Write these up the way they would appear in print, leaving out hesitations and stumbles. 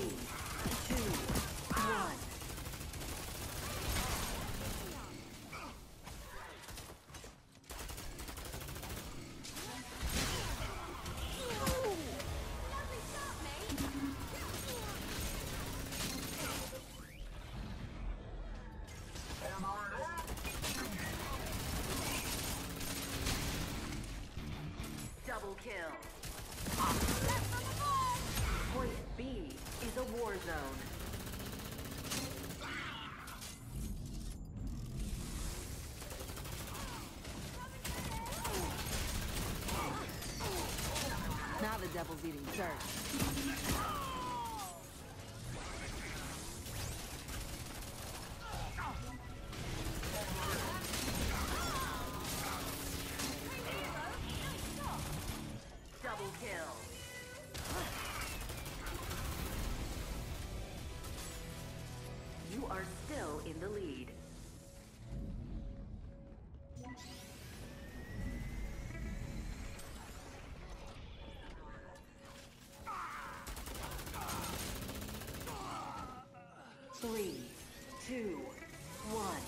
3, 2, 1. Double kill. Point B is a war zone. Now the devil's eating dirt. Double kill. You are still in the lead. Three, 2, 1.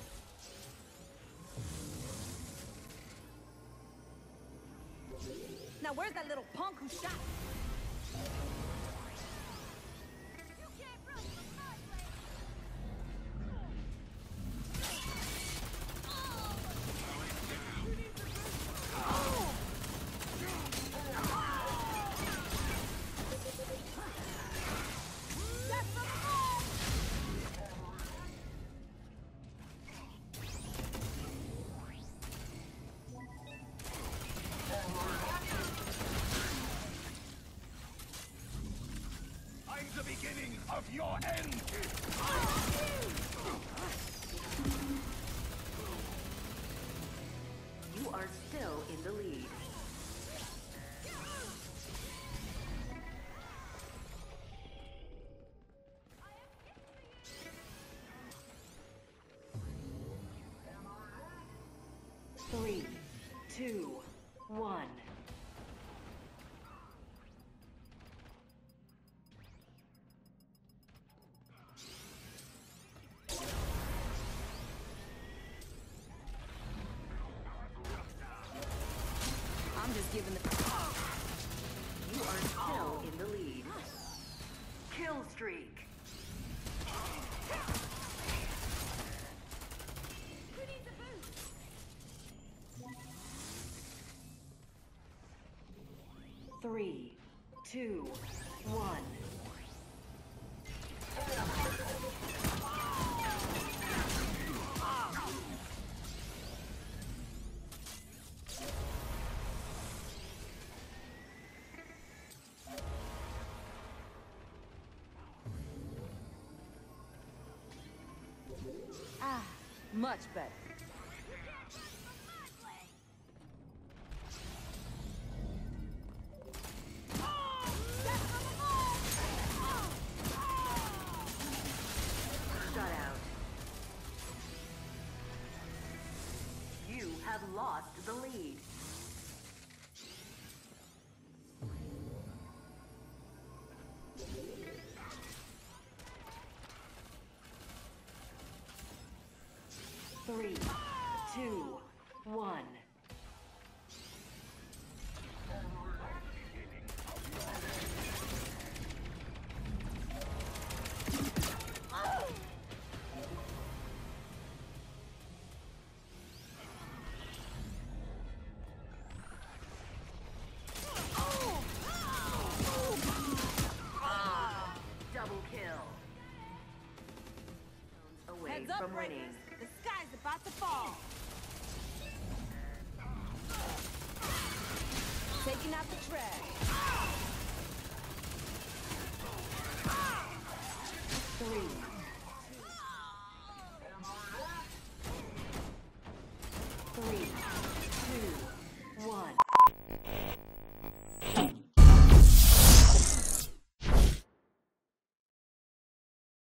Now where's that little punk who shot? You can't run from my way. That's the ball! I'm the beginning of your end! You are still in the lead. Three, 2, 1. I'm just giving the... You are still in the lead. Killstreak. Who needs a boost? 3, 2, 1. Ah, much better. Shut out. You have lost the lead. Three, 2, 1. Double kill. Away Heads up, from winning. Breakers. The sky's about to fall. Taking out the trash. 3,